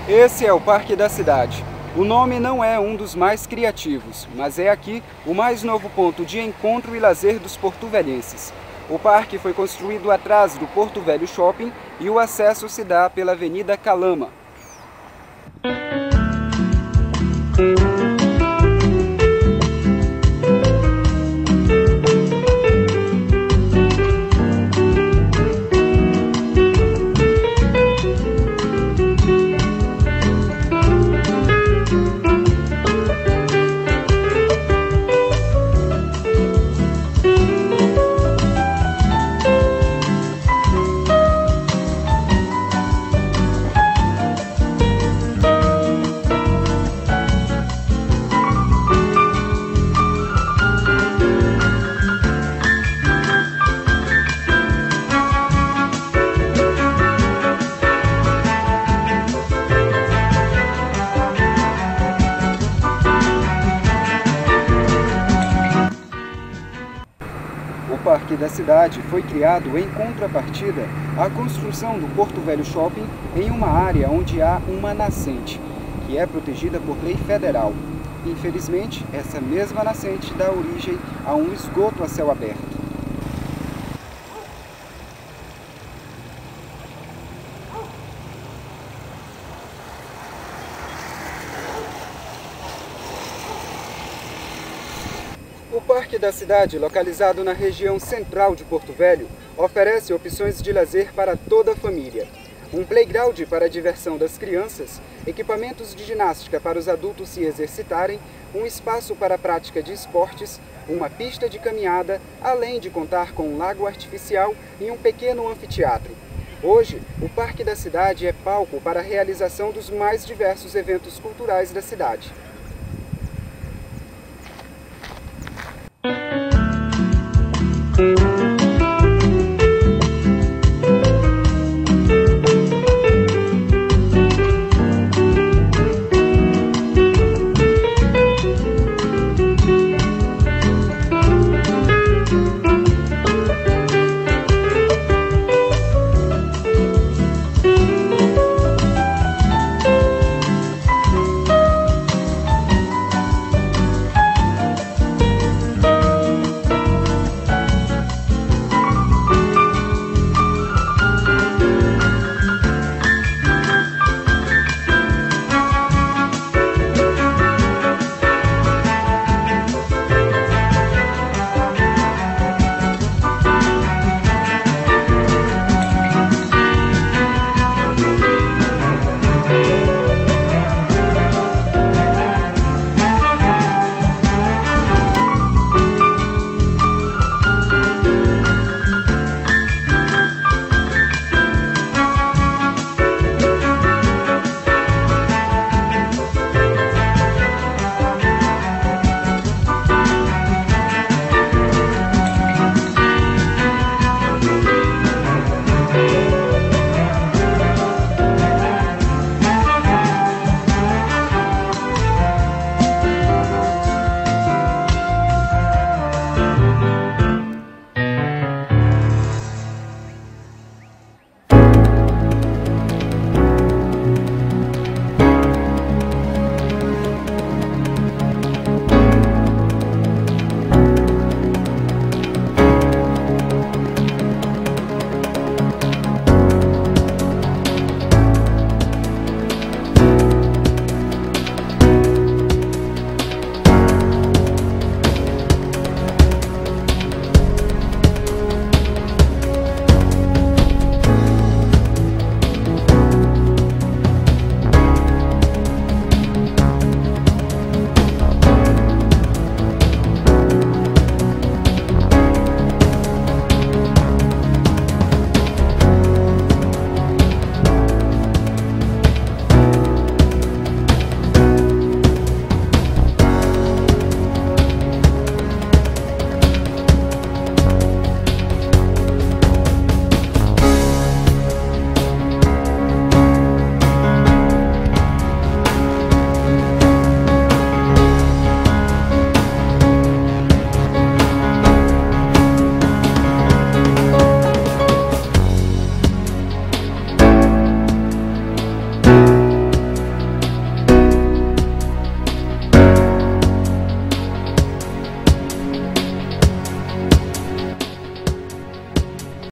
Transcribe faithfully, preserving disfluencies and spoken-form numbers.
Esse é o Parque da Cidade. O nome não é um dos mais criativos, mas é aqui o mais novo ponto de encontro e lazer dos porto-velhenses. O parque foi construído atrás do Porto Velho Shopping e o acesso se dá pela Avenida Calama. O Parque da Cidade foi criado em contrapartida à construção do Porto Velho Shopping em uma área onde há uma nascente, que é protegida por lei federal. Infelizmente, essa mesma nascente dá origem a um esgoto a céu aberto. O Parque da Cidade, localizado na região central de Porto Velho, oferece opções de lazer para toda a família. Um playground para a diversão das crianças, equipamentos de ginástica para os adultos se exercitarem, um espaço para a prática de esportes, uma pista de caminhada, além de contar com um lago artificial e um pequeno anfiteatro. Hoje, o Parque da Cidade é palco para a realização dos mais diversos eventos culturais da cidade. Música